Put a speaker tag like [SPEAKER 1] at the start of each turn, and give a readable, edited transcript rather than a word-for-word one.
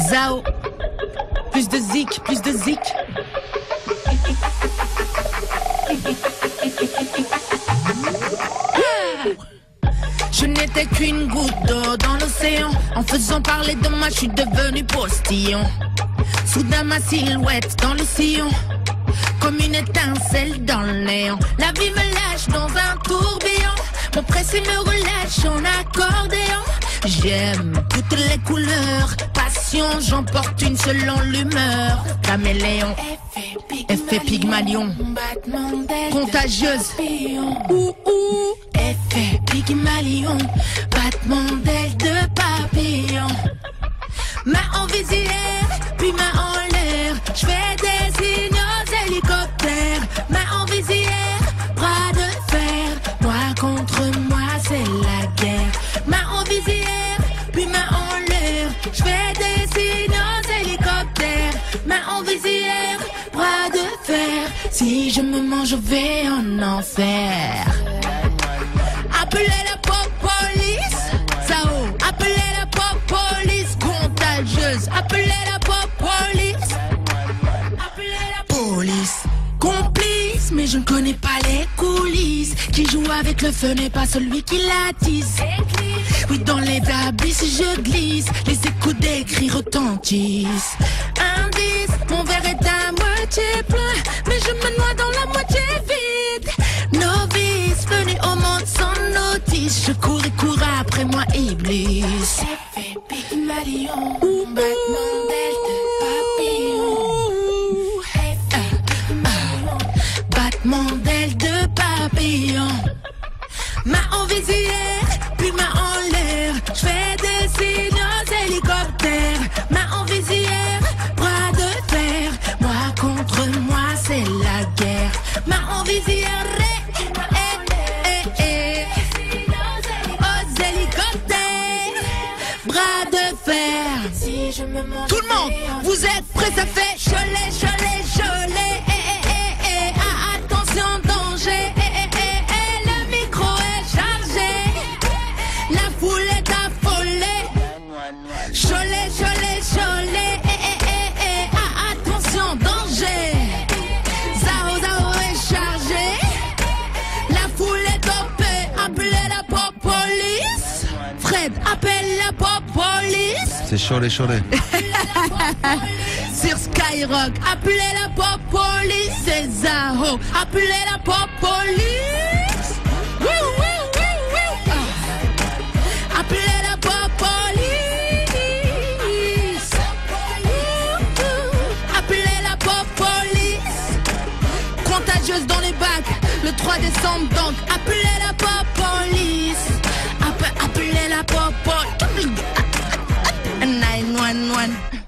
[SPEAKER 1] Zao. Plus de zik, plus de zik. Je n'étais qu'une goutte d'eau dans l'océan. En faisant parler de moi, je suis devenu postillon. Soudain ma silhouette dans le sillon, comme une étincelle dans le néant. La vie me lâche dans un tourbillon, mon pressé me relâche en accordéon. J'aime toutes les couleurs, passion, j'emporte une selon l'humeur. Caméléon, effet Pygmalion, contagieuse, ouh ouh. Effet Pygmalion, battement d'aile de papillon. Main en visière, puis main en l'air, je fais des signes aux hélicoptères. Main en visière, bras de fer, moi contre moi c'est la guerre. Main en visière, puis main en l'air, je fais des signes aux hélicoptères. Main en visière, bras de fer, si je me mange je vais en enfer. Appelez la pop police, Sao. Appelez la pop police, contagieuse. Appelez la pop police. Appelez la police, complice, mais je ne connais pas les coulisses. Qui joue avec le feu n'est pas celui qui l'attise. Oui, dans les abysses je glisse, les échos des cris retentissent. Indice, mon verre est à moitié plein, mais je me noie dans la moitié vide. Novice, venu au monde sans notice, je cours et cours après moi Iblis. Effet Pygmalion, battement d'aile de papillon. Effet Pygmalion, battement d'aile de papillon. Main en visière, puis main en l'air, je fais des signes aux hélicoptères. Main en visière, bras de fer, moi contre moi c'est la guerre. Main en visière, aux hélicoptères, bras de fer. Si je me mange, tout le monde, vous êtes prêts, ça fait cholet, cholet, cholet. Attention, danger. Le micro est chargé, la foule est affolée. Cholet, cholet, cholet. Attention, danger. Zao, Zao est chargé, la foule est dopée. Appelez la pop police. Fred, appelle la pop police.
[SPEAKER 2] C'est cholet, cholet.
[SPEAKER 1] Sur Skyrock, appelez la pop police. C'est Zao, appelez la pop police. Oui, oui, oui, oui. Appelez la pop police. Appelez la pop police. Contagieuse dans les bacs, le 3 décembre donc. Appelez la pop police. Appelez la pop police. 911.